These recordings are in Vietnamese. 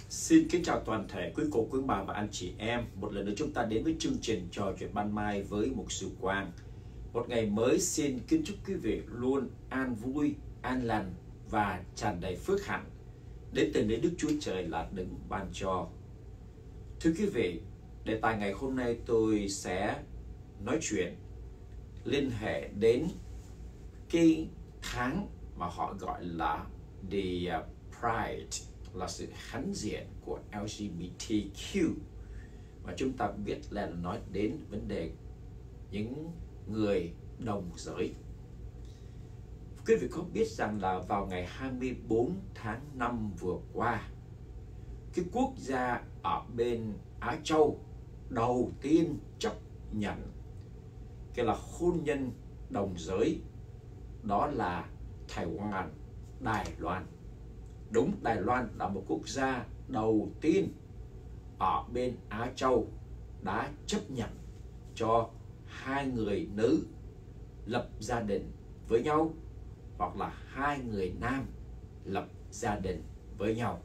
Xin kính chào toàn thể quý cô, quý bà và anh chị em. Một lần nữa chúng ta đến với chương trình trò chuyện ban mai với Mục sư Quang. Một ngày mới xin kính chúc quý vị luôn an vui, an lành và tràn đầy phước hạnh đến từ nơi Đức Chúa Trời là đấng ban cho. Thưa quý vị, đề tài ngày hôm nay tôi sẽ nói chuyện liên hệ đến cái tháng mà họ gọi là The Pride, là sự hãnh diện của LGBTQ. Và chúng ta biết là nói đến vấn đề những người đồng giới. Quý vị có biết rằng là vào ngày 24 tháng 5 vừa qua, cái quốc gia ở bên Á Châu đầu tiên chấp nhận cái là hôn nhân đồng giới, đó là Đài Loan. Đúng, Đài Loan là một quốc gia đầu tiên ở bên Á Châu đã chấp nhận cho hai người nữ lập gia đình với nhau, hoặc là hai người nam lập gia đình với nhau.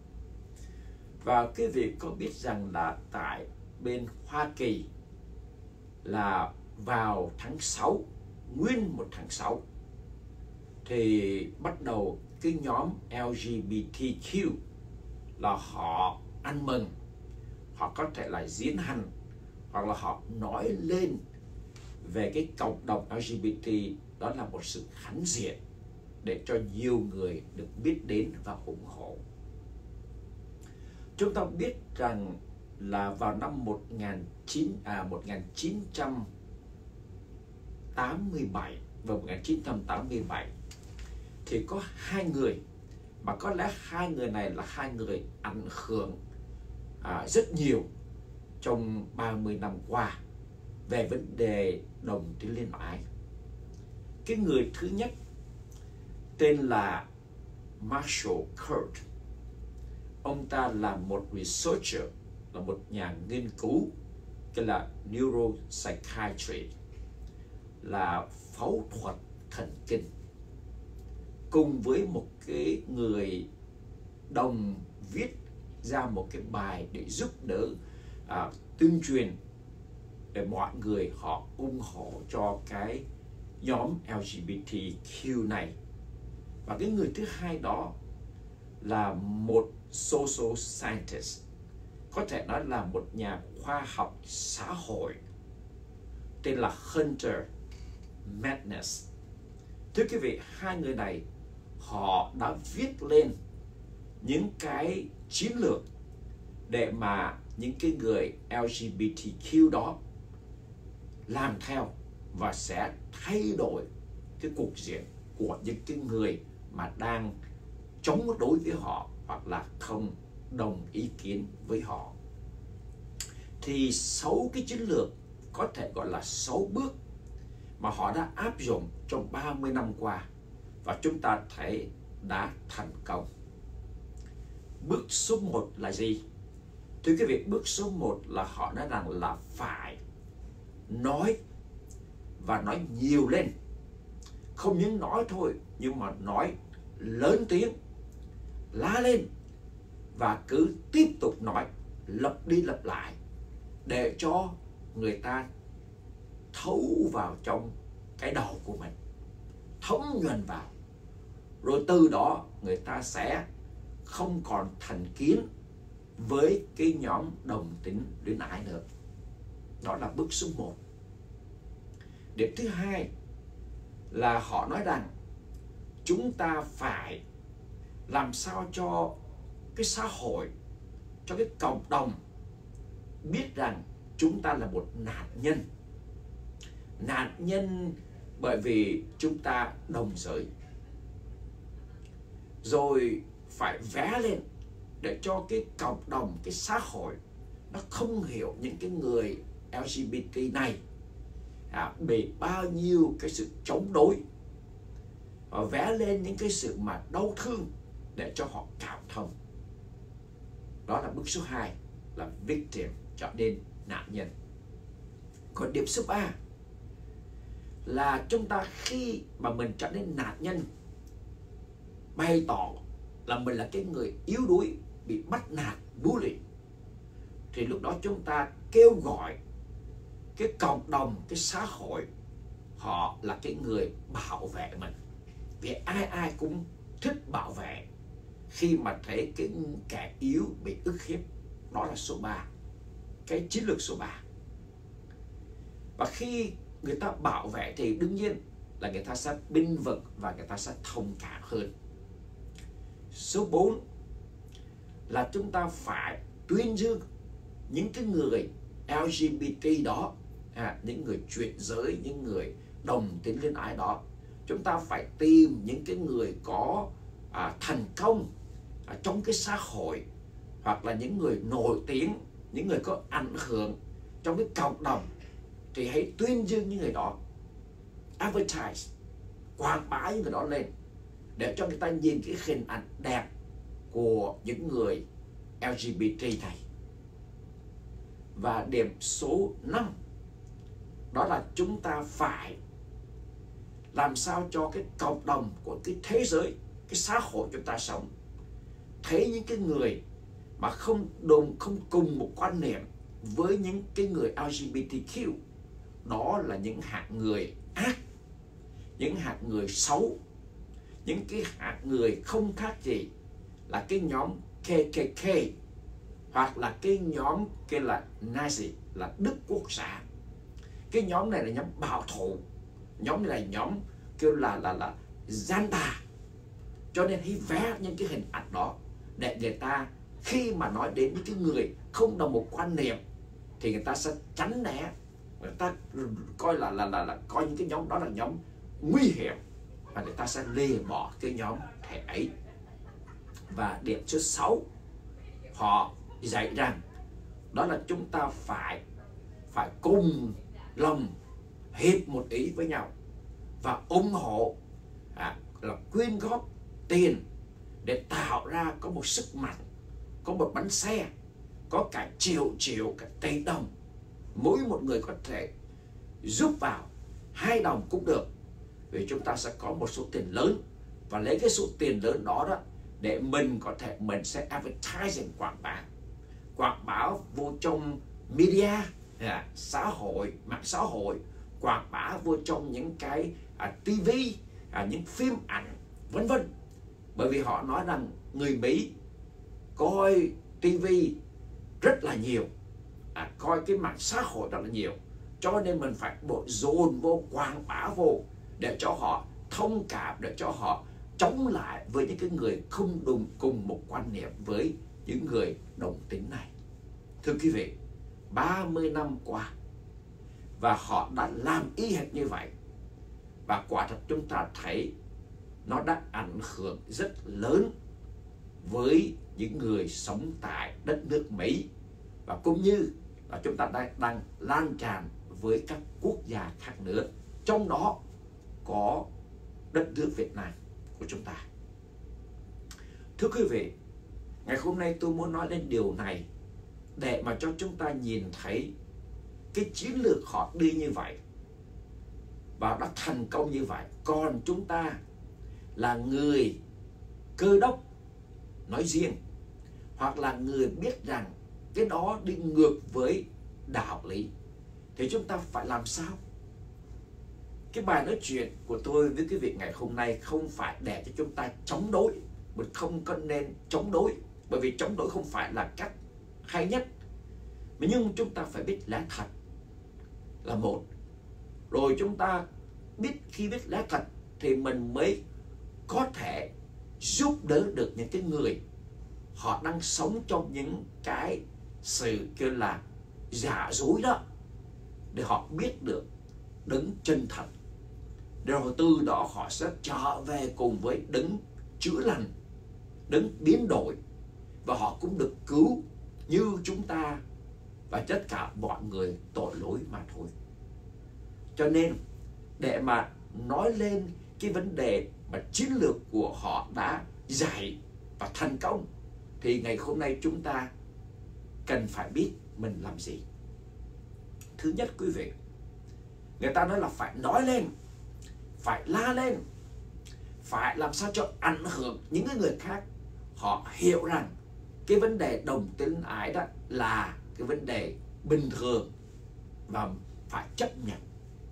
Và quý vị có biết rằng là tại bên Hoa Kỳ là vào tháng 6, nguyên một tháng 6, thì bắt đầu cái nhóm LGBTQ là họ ăn mừng, họ có thể là diễn hành, hoặc là họ nói lên về cái cộng đồng LGBT, đó là một sự hãnh diện để cho nhiều người được biết đến và ủng hộ. Chúng ta biết rằng là vào năm 1987 và 1987 thì có hai người, mà có lẽ hai người này là hai người ảnh hưởng rất nhiều trong 30 năm qua về vấn đề đồng tính liên ái. Cái người thứ nhất tên là Marshall Kurt. Ông ta là một researcher, là một nhà nghiên cứu, cái là neuropsychiatry, là phẫu thuật thần kinh, cùng với một cái người đồng viết ra một cái bài để giúp đỡ tuyên truyền để mọi người họ ủng hộ cho cái nhóm LGBTQ này. Và cái người thứ hai đó là một social scientist, có thể nói là một nhà khoa học xã hội, tên là Hunter Madness. Thưa quý vị, hai người này họ đã viết lên những cái chiến lược để mà những cái người LGBTQ đó làm theo và sẽ thay đổi cái cục diện của những cái người mà đang chống đối với họ hoặc là không đồng ý kiến với họ. Thì 6 cái chiến lược, có thể gọi là 6 bước mà họ đã áp dụng trong 30 năm qua, và chúng ta thấy đã thành công. Bước số 1 là gì? Thưa quý vị, bước số 1 là họ nói rằng là phải nói, và nói nhiều lên. Không những nói thôi, nhưng mà nói lớn tiếng, la lên, và cứ tiếp tục nói, lặp đi lặp lại, để cho người ta thấu vào trong cái đầu của mình, thấm nhuần vào. Rồi từ đó người ta sẽ không còn thành kiến với cái nhóm đồng tính liên ái nữa. Đó là bước số 1. Điểm thứ hai là họ nói rằng chúng ta phải làm sao cho cái xã hội, cho cái cộng đồng biết rằng chúng ta là một nạn nhân. Nạn nhân bởi vì chúng ta đồng giới. Rồi phải vé lên để cho cái cộng đồng, cái xã hội nó không hiểu những cái người LGBT này bị bao nhiêu cái sự chống đối, và vẽ lên những cái sự mà đau thương để cho họ cảm thông. Đó là bước số 2, là victim, trở nên nạn nhân. Còn điểm số 3 là chúng ta khi mà mình trở nên nạn nhân, bày tỏ là mình là cái người yếu đuối, bị bắt nạt, bully, thì lúc đó chúng ta kêu gọi cái cộng đồng, cái xã hội, họ là cái người bảo vệ mình. Vì ai ai cũng thích bảo vệ khi mà thấy cái kẻ yếu bị ức hiếp. Đó là số 3, cái chiến lược số 3. Và khi người ta bảo vệ thì đương nhiên là người ta sẽ bênh vực và người ta sẽ thông cảm hơn. Số 4 là chúng ta phải tuyên dương những cái người LGBT đó, những người chuyển giới, những người đồng tính恋ái đó. Chúng ta phải tìm những cái người có thành công trong cái xã hội, hoặc là những người nổi tiếng, những người có ảnh hưởng trong cái cộng đồng, thì hãy tuyên dương những người đó, advertise, quảng bá những người đó lên để cho người ta nhìn cái hình ảnh đẹp của những người LGBT này. Và điểm số 5 đó là chúng ta phải làm sao cho cái cộng đồng của cái thế giới, cái xã hội chúng ta sống, thấy những cái người mà không cùng một quan niệm với những cái người LGBTQ, đó là những hạng người ác, những hạng người xấu, những cái hạng người không khác gì là cái nhóm KKK, hoặc là cái nhóm kia là Nazi, là Đức Quốc xã. Cái nhóm này là nhóm bảo thủ, nhóm này là nhóm kêu là gian tà. Cho nên hãy vẽ những cái hình ảnh đó để người ta khi mà nói đến những cái người không đồng một quan niệm thì người ta sẽ tránh né, người ta coi là coi những cái nhóm đó là nhóm nguy hiểm và người ta sẽ lìa bỏ cái nhóm thể ấy. Và điểm số 6 họ dạy rằng đó là chúng ta phải cùng lòng hiệp một ý với nhau và ủng hộ, là quyên góp tiền để tạo ra có một sức mạnh, có một bánh xe, có cả triệu cả tỷ đồng. Mỗi một người có thể giúp vào 2 đồng cũng được, vì chúng ta sẽ có một số tiền lớn, và lấy cái số tiền lớn đó để mình sẽ advertising, quảng bá vô trong media, xã hội, mạng xã hội, quảng bá vô trong những cái TV, những phim ảnh, vân vân. Bởi vì họ nói rằng người Mỹ coi TV rất là nhiều, coi cái mạng xã hội rất là nhiều, cho nên mình phải dồn vô, quảng bá vô để cho họ thông cảm, để cho họ chống lại với những cái người không cùng một quan niệm với những người đồng tính này. Thưa quý vị, 30 năm qua và họ đã làm y hệt như vậy, và quả thật chúng ta thấy nó đã ảnh hưởng rất lớn với những người sống tại đất nước Mỹ, và cũng như là chúng ta đang lan tràn với các quốc gia khác nữa, trong đó có đất nước Việt Nam của chúng ta. Thưa quý vị, ngày hôm nay tôi muốn nói đến điều này để mà cho chúng ta nhìn thấy cái chiến lược họ đi như vậy và đã thành công như vậy. Còn chúng ta là người Cơ Đốc nói riêng, hoặc là người biết rằng cái đó đi ngược với đạo lý, thì chúng ta phải làm sao? Cái bài nói chuyện của tôi với quý vị ngày hôm nay không phải để cho chúng ta chống đối. Mình không có nên chống đối, bởi vì chống đối không phải là cách hay nhất. Nhưng chúng ta phải biết lẽ thật là một. Rồi chúng ta khi biết lẽ thật thì mình mới có thể giúp đỡ được những cái người họ đang sống trong những cái sự kêu là giả dối đó, để họ biết được đấng chân thật, rồi từ đó họ sẽ trở về cùng với đấng chữa lành, đấng biến đổi, và họ cũng được cứu như chúng ta và tất cả mọi người tội lỗi mà thôi. Cho nên để mà nói lên cái vấn đề mà chiến lược của họ đã dạy và thành công, thì ngày hôm nay chúng ta cần phải biết mình làm gì. Thứ nhất quý vị, người ta nói là phải nói lên, phải la lên, phải làm sao cho ảnh hưởng những người khác, họ hiểu rằng cái vấn đề đồng tính ái đó là cái vấn đề bình thường và phải chấp nhận.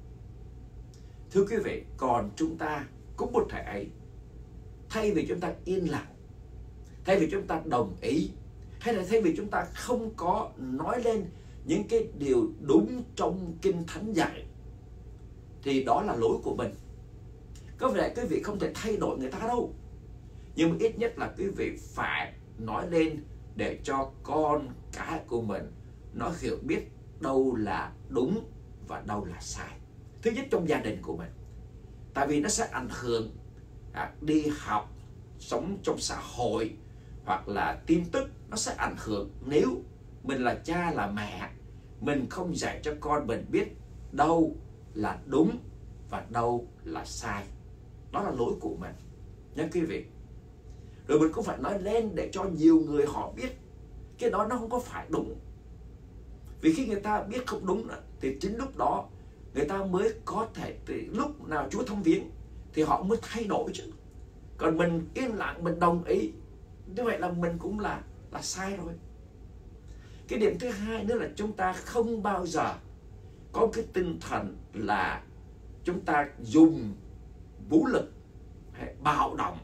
Thưa quý vị, còn chúng ta cũng một thể ấy, thay vì chúng ta yên lặng, thay vì chúng ta đồng ý, hay là thay vì chúng ta không có nói lên những cái điều đúng trong Kinh Thánh dạy, thì đó là lỗi của mình. Có vẻ quý vị không thể thay đổi người ta đâu, nhưng mà ít nhất là quý vị phải nói lên để cho con cái của mình nó hiểu biết đâu là đúng và đâu là sai. Thứ nhất, trong gia đình của mình, tại vì nó sẽ ảnh hưởng đi học, sống trong xã hội, hoặc là tin tức, nó sẽ ảnh hưởng. Nếu mình là cha là mẹ, mình không dạy cho con mình biết đâu là đúng và đâu là sai, đó là lỗi của mình nha quý vị. Rồi mình cũng phải nói lên để cho nhiều người họ biết cái đó nó không có phải đúng. Vì khi người ta biết không đúng thì chính lúc đó người ta mới có thể, lúc nào Chúa thăm viếng thì họ mới thay đổi chứ. Còn mình im lặng, mình đồng ý, như vậy là mình cũng là sai rồi. Cái điểm thứ hai nữa là chúng ta không bao giờ có cái tinh thần là chúng ta dùng vũ lực hay bạo động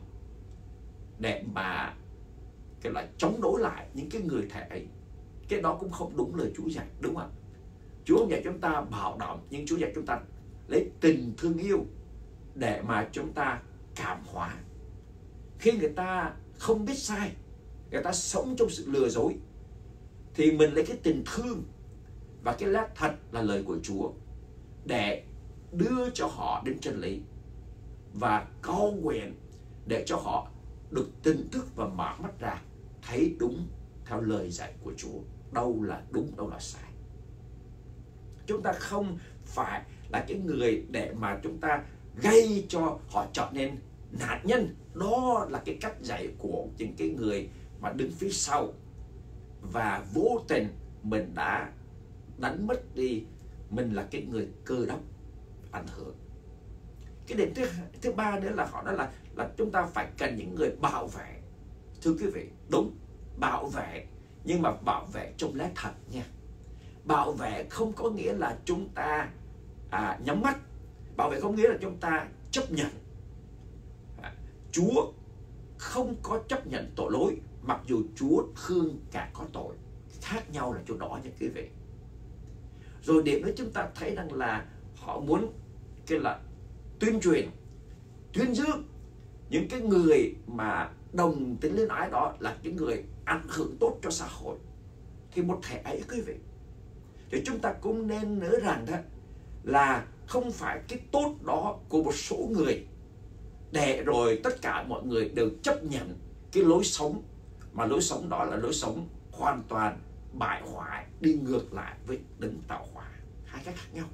để mà cái là chống đối lại những cái người thể ấy. Cái đó cũng không đúng lời Chúa dạy, đúng không ạ? Chúa không dạy chúng ta bạo động, nhưng Chúa dạy chúng ta lấy tình thương yêu để mà chúng ta cảm hóa. Khi người ta không biết sai, người ta sống trong sự lừa dối, thì mình lấy cái tình thương và cái lẽ thật là lời của Chúa để đưa cho họ đến chân lý và cầu nguyện để cho họ được tỉnh thức và mở mắt ra, thấy đúng theo lời dạy của Chúa, đâu là đúng, đâu là sai. Chúng ta không phải là cái người để mà chúng ta gây cho họ trở nên nạn nhân. Đó là cái cách dạy của những cái người mà đứng phía sau, và vô tình mình đã đánh mất đi mình là cái người cơ đốc ảnh hưởng. Cái điểm thứ ba nữa là họ nói là chúng ta phải cần những người bảo vệ. Thưa quý vị, đúng, bảo vệ, nhưng mà bảo vệ trong lẽ thật nha. Bảo vệ không có nghĩa là chúng ta nhắm mắt. Bảo vệ không nghĩa là chúng ta chấp nhận. Chúa không có chấp nhận tội lỗi, mặc dù Chúa thương cả có tội. Khác nhau là chỗ đó nha quý vị. Rồi điểm nữa chúng ta thấy rằng là họ muốn cái là tuyên truyền, tuyên dương những cái người mà đồng tính luyến ái đó là những người ảnh hưởng tốt cho xã hội. Thì một thể ấy quý vị, thì chúng ta cũng nên nhớ rằng đó là không phải cái tốt đó của một số người để rồi tất cả mọi người đều chấp nhận cái lối sống, mà lối sống đó là lối sống hoàn toàn bại hoại, đi ngược lại với đấng tạo hóa. Hai cách khác nhau.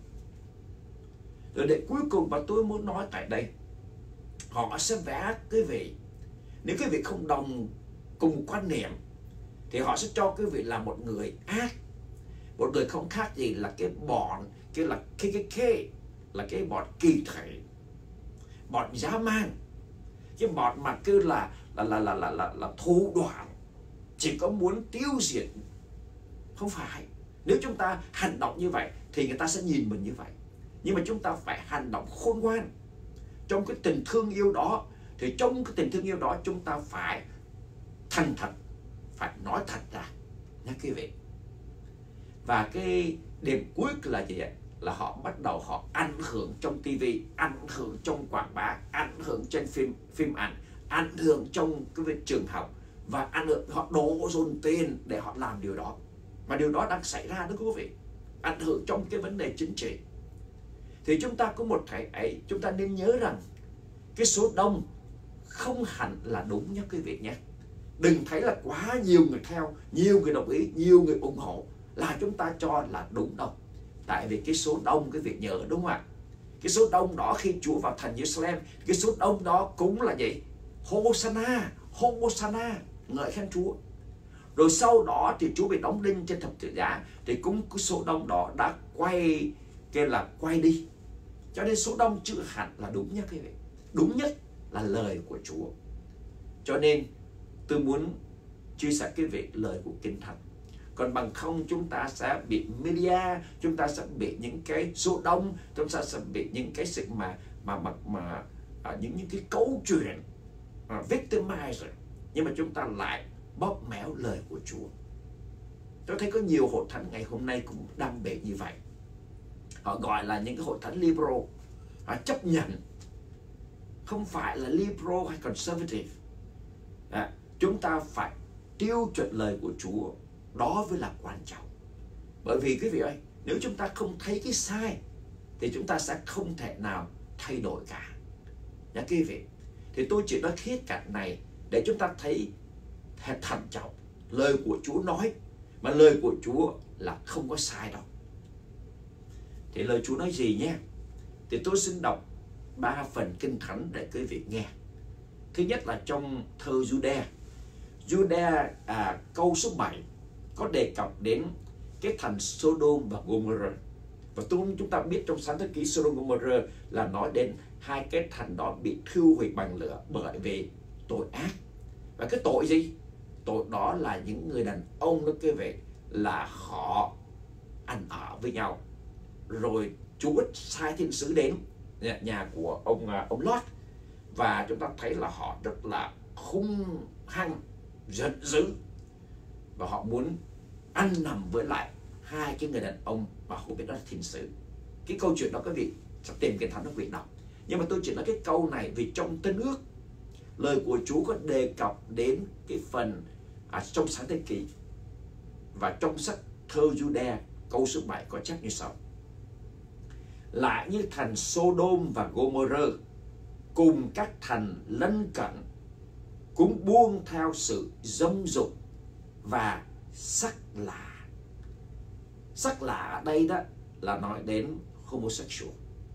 Rồi để cuối cùng mà tôi muốn nói tại đây, họ sẽ vẽ quý vị, nếu quý vị không đồng cùng quan niệm thì họ sẽ cho quý vị là một người ác, một người không khác gì là cái bọn, cái là KKK, là cái bọn kỳ thể, bọn dã man, cái bọn mà cứ là thủ đoạn, chỉ có muốn tiêu diệt. Không phải. Nếu chúng ta hành động như vậy thì người ta sẽ nhìn mình như vậy. Nhưng mà chúng ta phải hành động khôn ngoan trong cái tình thương yêu đó. Thì trong cái tình thương yêu đó chúng ta phải thành thật, phải nói thật ra nha quý vị. Và cái điểm cuối là gì ạ? Là họ bắt đầu họ ảnh hưởng trong TV, ảnh hưởng trong quảng bá, ảnh hưởng trên phim ảnh, ảnh hưởng trong cái trường học, và ảnh hưởng, họ đổ dồn tiền để họ làm điều đó. Và điều đó đang xảy ra đó quý vị. Ảnh hưởng trong cái vấn đề chính trị. Thì chúng ta có một cái ấy, chúng ta nên nhớ rằng cái số đông không hẳn là đúng nhé quý vị nhé. Đừng thấy là quá nhiều người theo, nhiều người đồng ý, nhiều người ủng hộ là chúng ta cho là đúng đâu. Tại vì cái số đông quý vị nhớ đúng không ạ? Cái số đông đó khi Chúa vào thành Jerusalem, cái số đông đó cũng là gì? Hosanna, Hosanna, ngợi khen Chúa. Rồi sau đó thì Chúa bị đóng đinh trên thập tự giá, thì cũng cái số đông đó đã quay đi. Cho nên số đông chưa hẳn là đúng nha quý vị. Đúng nhất là lời của Chúa. Cho nên tôi muốn chia sẻ quý vị lời của Kinh Thánh. Còn bằng không chúng ta sẽ bị media, chúng ta sẽ bị những cái số đông, chúng ta sẽ bị những cái sự những cái câu chuyện victimizer, nhưng mà chúng ta lại bóp méo lời của Chúa. Tôi thấy có nhiều hội thánh ngày hôm nay cũng đang bị như vậy. Họ gọi là những cái hội thánh liberal, họ chấp nhận, không phải là liberal hay conservative. Chúng ta phải tiêu chuẩn lời của Chúa, đó mới là quan trọng. Bởi vì quý vị ơi, nếu chúng ta không thấy cái sai thì chúng ta sẽ không thể nào thay đổi cả. Nha quý vị. Thì tôi chỉ nói khía cạnh này để chúng ta thấy thật thận trọng. Lời của Chúa nói, mà lời của Chúa là không có sai đâu. Thì lời Chúa nói gì nhé? Thì tôi xin đọc 3 phần Kinh Thánh để quý vị nghe. Thứ nhất là trong thơ Jude. Jude câu số 7 có đề cập đến cái thành Sodom và Gomorrah. Và chúng ta biết trong Sáng Thế Ký Sodom và Gomorrah là nói đến hai cái thành đó bị thiêu hủy bằng lửa bởi vì tội ác. Và cái tội gì? Tội đó là những người đàn ông đó quý vị, là họ ăn ở với nhau. Rồi Chúa sai thiên sứ đến nhà của ông Lot, và chúng ta thấy là họ rất là hung hăng, giận dữ, và họ muốn ăn nằm với lại hai cái người đàn ông mà không biết đó là thiên sứ. Cái câu chuyện đó quý vị sẽ tìm Kinh Thánh quý vị đọc. Nhưng mà tôi chỉ nói cái câu này vì trong Tân Ước, lời của Chúa có đề cập đến cái phần trong Sáng Thế Ký. Và trong sách thơ Jude câu số 7 có chép như sau: lại như thành Sodom và Gomorrah cùng các thành lân cận cũng buông theo sự dâm dục và sắc lạ. Sắc lạ ở đây đó là nói đến homosexual.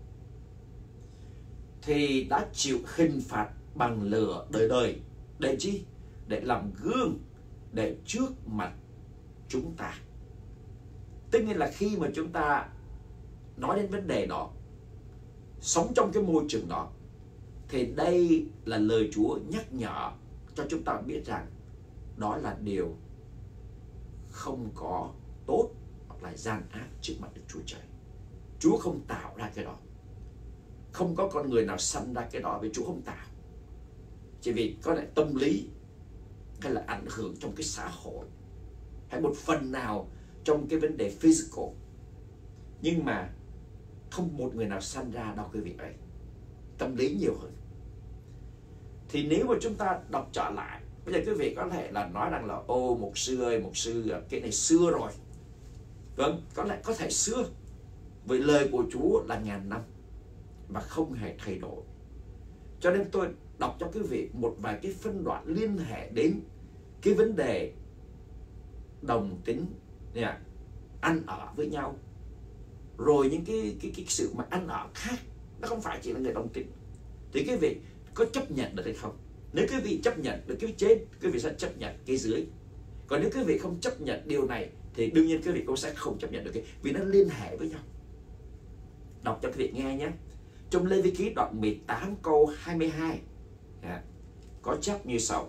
Thì đã chịu hình phạt bằng lửa đời đời. Để chi? Để làm gương để trước mặt chúng ta. Tất nhiên là khi mà chúng ta nói đến vấn đề đó, sống trong cái môi trường đó, thì đây là lời Chúa nhắc nhở cho chúng ta biết rằng đó là điều không có tốt hoặc là gian ác trước mặt Đức Chúa Trời. Chúa không tạo ra cái đó. Không có con người nào sanh ra cái đó vì Chúa không tạo. Chỉ vì có lẽ tâm lý hay là ảnh hưởng trong cái xã hội hay một phần nào trong cái vấn đề physical. Nhưng mà không một người nào sanh ra đâu quý vị ấy. Tâm lý nhiều hơn. Thì nếu mà chúng ta đọc trở lại, bây giờ quý vị có thể là nói rằng là ô mục sư ơi, mục sư cái này xưa rồi. Vâng, có thể xưa. Vì lời của Chúa là ngàn năm và không hề thay đổi. Cho nên tôi đọc cho quý vị một vài cái phân đoạn liên hệ đến cái vấn đề đồng tính, ăn ở với nhau. Rồi những cái sự mà ăn ở khác, nó không phải chỉ là người đồng tính. Thì quý vị có chấp nhận được hay không? Nếu quý vị chấp nhận được cái trên, quý vị sẽ chấp nhận cái dưới. Còn nếu quý vị không chấp nhận điều này thì đương nhiên quý vị cũng sẽ không chấp nhận được vì nó liên hệ với nhau. Đọc cho quý vị nghe nhé. Trong Lê Vi Ký đoạn 18 câu 22 có chép như sau: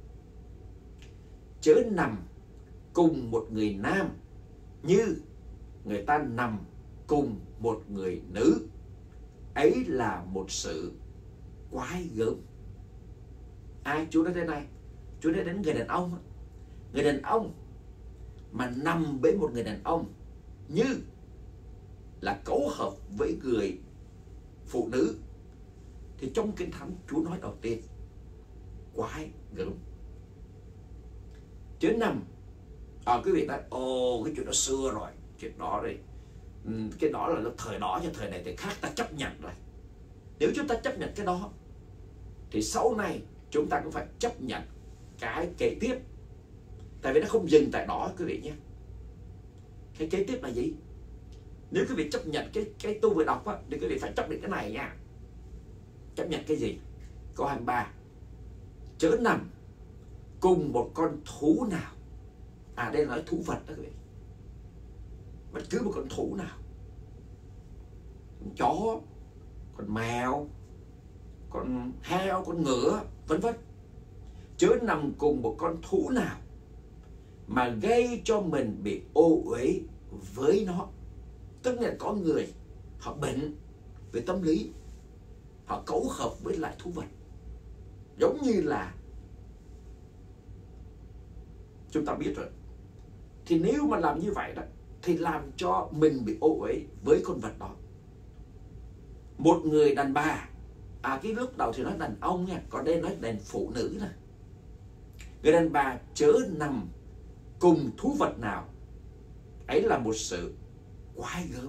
chớ nằm cùng một người nam như người ta nằm cùng một người nữ, ấy là một sự quái gớm. Ai Chúa nói thế này? Chúa nói đến người đàn ông. Người đàn ông mà nằm với một người đàn ông như là cấu hợp với người phụ nữ, thì trong Kinh Thánh Chúa nói đầu tiên quái gớm. Chứ nằm quý vị nói ồ cái chuyện đó xưa rồi, chuyện đó rồi, cái đó là thời đó cho thời này thì khác, ta chấp nhận rồi. Nếu chúng ta chấp nhận cái đó thì sau này chúng ta cũng phải chấp nhận cái kế tiếp. Tại vì nó không dừng tại đó quý vị nhé. Cái kế tiếp là gì? Nếu quý vị chấp nhận cái tôi vừa đọc á, thì quý vị phải chấp nhận cái này nha. Chấp nhận cái gì? Câu 23: chớ nằm cùng một con thú nào. Đây là nói thú vật đó quý vị. Bất cứ một con thú nào. Con chó, con mèo, con heo, con ngựa, vân vân. Chớ nằm cùng một con thú nào mà gây cho mình bị ô uế với nó. Tức là có người họ bệnh về tâm lý, họ cấu hợp với lại thú vật. Giống như là chúng ta biết rồi, thì nếu mà làm như vậy đó thì làm cho mình bị ô uế với con vật đó. Một người đàn bà, cái lúc đầu thì nói đàn ông nha, còn đây nói đàn phụ nữ nè. Người đàn bà chớ nằm cùng thú vật nào, ấy là một sự quái gớm.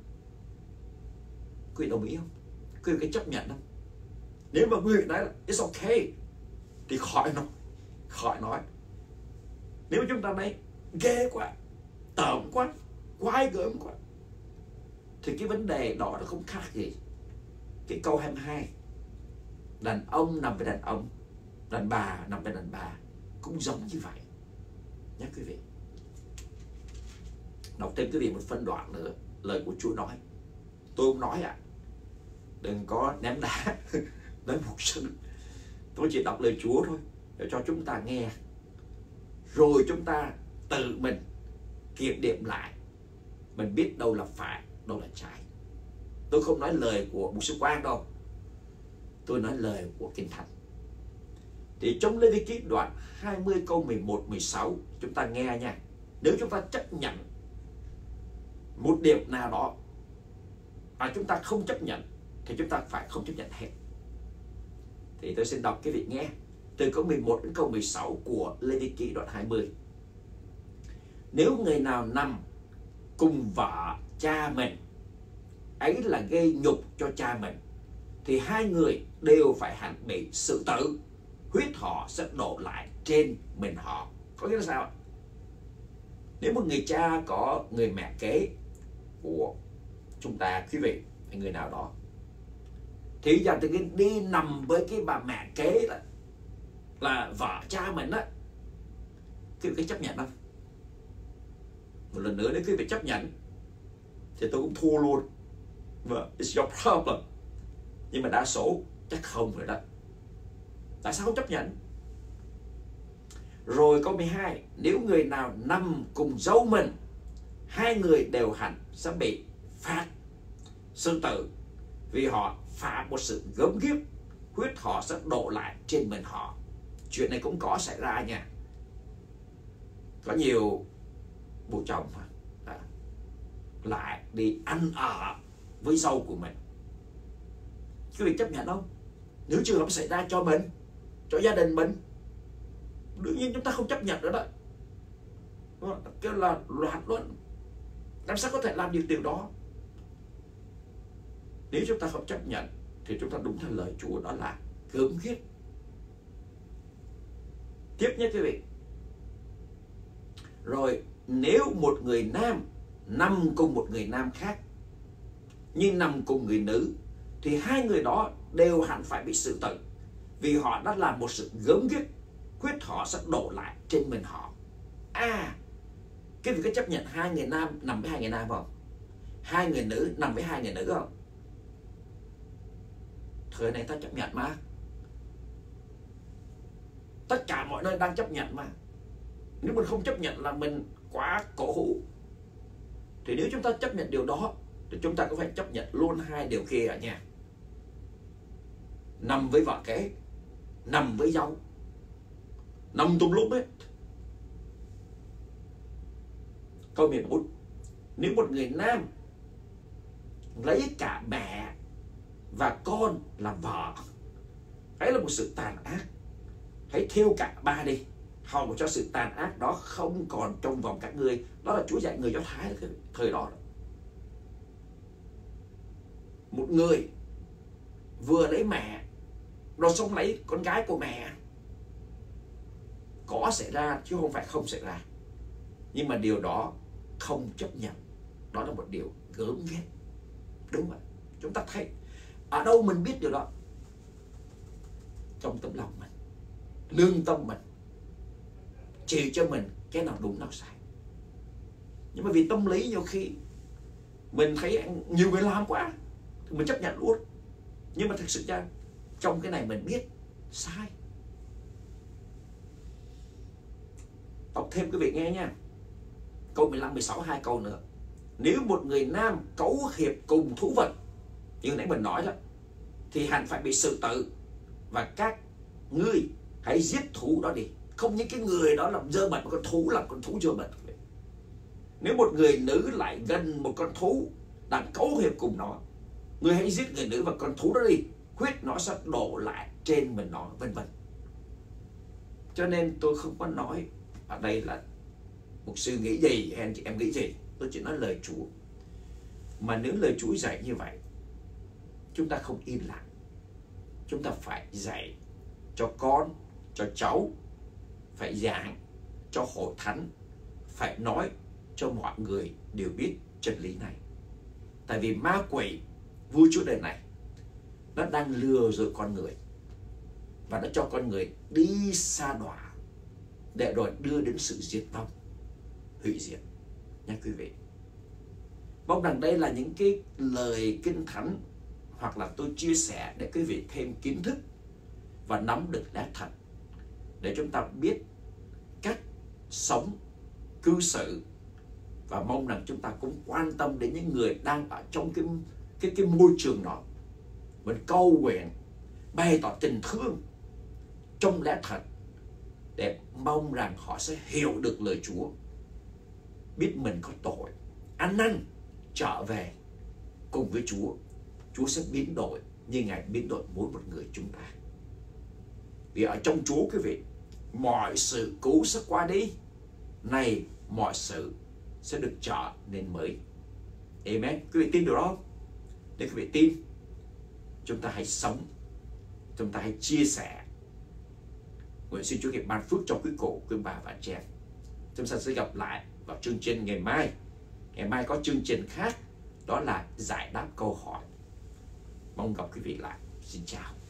Quý vị đồng ý không? Quý vị có chấp nhận không? Nếu mà quý vị nói là it's okay thì khỏi nói. Nếu chúng ta nói ghê quá, tởm quá, quái gớm quá, thì cái vấn đề đó nó không khác gì cái câu 22. Đàn ông nằm với đàn ông, đàn bà nằm với đàn bà, cũng giống như vậy nhé quý vị. Đọc thêm quý vị một phân đoạn nữa, lời của Chúa nói. Tôi không nói đừng có ném đá nói mục sư. Tôi chỉ đọc lời Chúa thôi, để cho chúng ta nghe, rồi chúng ta tự mình kiểm điểm lại, mình biết đâu là phải, đâu là trái. Tôi không nói lời của mục sư Quang đâu, tôi nói lời của Kinh Thánh. Thì trong Lê Vi Ký đoạn 20 câu 11-16 chúng ta nghe nha. Nếu chúng ta chấp nhận một điều nào đó mà chúng ta không chấp nhận thì chúng ta phải không chấp nhận hết. Thì tôi xin đọc quý vị nghe từ câu 11 đến câu 16 của Lê Vi Ký đoạn 20. Nếu người nào nằm cùng vợ cha mình, ấy là gây nhục cho cha mình, thì hai người đều phải hẳn bị xử tử, huyết họ sẽ đổ lại trên mình họ. Có nghĩa là sao? Nếu một người cha có người mẹ kế của chúng ta, quý vị, hay người nào đó, thì giờ tự nhiên đi nằm với cái bà mẹ kế là vợ cha mình á, quý vị chấp nhận không? Một lần nữa, nếu quý vị chấp nhận thì tôi cũng thua luôn. It's your problem. Nhưng mà đa số chắc không rồi đó. Tại sao không chấp nhận? Rồi câu 12. Nếu người nào nằm cùng dâu mình, hai người đều hẳn sẽ bị phạt xử tử, vì họ phạm một sự gớm ghiếc, huyết họ sẽ đổ lại trên mình họ. Chuyện này cũng có xảy ra nha. Có nhiều bố chồng lại đi ăn ở với dâu của mình. Quý vị chấp nhận không? Nếu trường hợp xảy ra cho mình, cho gia đình mình, đương nhiên chúng ta không chấp nhận nữa đó. Kêu là loạn luôn. Làm sao có thể làm được điều đó? Nếu chúng ta không chấp nhận thì chúng ta đúng theo lời Chúa, đó là gớm ghiếc. Tiếp nhé quý vị. Rồi nếu một người nam nằm cùng một người nam khác, nhưng nằm cùng người nữ, thì hai người đó đều hẳn phải bị xử tử, vì họ đã làm một sự gớm ghiếc, huyết họ sẽ đổ lại trên mình họ. Cái việc có chấp nhận hai người nam nằm với hai người nam không? Hai người nữ nằm với hai người nữ không? Thời này ta chấp nhận mà. Tất cả mọi nơi đang chấp nhận mà. Nếu mình không chấp nhận là mình quá cổ hủ. Thì nếu chúng ta chấp nhận điều đó thì chúng ta cũng phải chấp nhận luôn hai điều kia ở nhà. Nằm với vợ kế, nằm với dâu, nằm tùm lum hết. Câu 11. Nếu một người nam lấy cả mẹ và con làm vợ, ấy là một sự tàn ác. Hãy thiêu cả ba đi, hòng cho sự tàn ác đó không còn trong vòng các ngươi. Đó là Chúa dạy người Do Thái thời đó. Một người vừa lấy mẹ rồi xong lấy con gái của mẹ, có xảy ra chứ không phải không xảy ra. Nhưng mà điều đó không chấp nhận. Đó là một điều gớm ghiếc. Đúng vậy. Chúng ta thấy ở đâu mình biết điều đó? Trong tấm lòng mình, lương tâm mình chỉ cho mình cái nào đúng nào sai. Nhưng mà vì tâm lý nhiều khi mình thấy nhiều người làm quá thì mình chấp nhận luôn. Nhưng mà thực sự ra trong cái này mình biết sai. Học thêm quý vị nghe nha. Câu 15, 16, 2 câu nữa. Nếu một người nam cấu hiệp cùng thú vật, như nãy mình nói đó, thì hẳn phải bị xử tử, và các ngươi hãy giết thú đó đi. Không những cái người đó làm dơ bẩn, con thú làm con thú dơ bẩn. Nếu một người nữ lại gần một con thú đang cấu hiệp cùng nó, ngươi hãy giết người nữ và con thú đó đi, huyết nó sẽ đổ lại trên mình nó, vân vân. Cho nên tôi không có nói ở đây là mục sư nghĩ gì hay anh chị em nghĩ gì, tôi chỉ nói lời Chúa. Mà nếu lời Chúa dạy như vậy, chúng ta không im lặng, chúng ta phải dạy cho con, cho cháu, phải giảng cho hội thánh, phải nói cho mọi người đều biết chân lý này. Tại vì ma quỷ, vua chúa đời này, nó đang lừa dối con người, và nó cho con người đi sa đọa để rồi đưa đến sự diệt vong, hủy diệt nha quý vị. Mong rằng đây là những cái lời kinh thánh hoặc là tôi chia sẻ để quý vị thêm kiến thức và nắm được lẽ thật, để chúng ta biết cách sống, cư xử, và mong rằng chúng ta cũng quan tâm đến những người đang ở trong cái môi trường đó. Mình cầu nguyện, bày tỏ tình thương trong lẽ thật, để mong rằng họ sẽ hiểu được lời Chúa, biết mình có tội, ăn năn, trở về cùng với Chúa. Chúa sẽ biến đổi như Ngài biến đổi mỗi một người chúng ta. Vì ở trong Chúa quý vị, mọi sự cũ sẽ qua đi, này mọi sự sẽ được trở nên mới. Amen. Quý vị tin được không? Để quý vị tin, chúng ta hãy sống, chúng ta hãy chia sẻ. Nguyện xin Chúa ban phước cho quý cụ, quý bà và chị em. Chúng ta sẽ gặp lại vào chương trình ngày mai. Ngày mai có chương trình khác, đó là giải đáp câu hỏi. Mong gặp quý vị lại. Xin chào.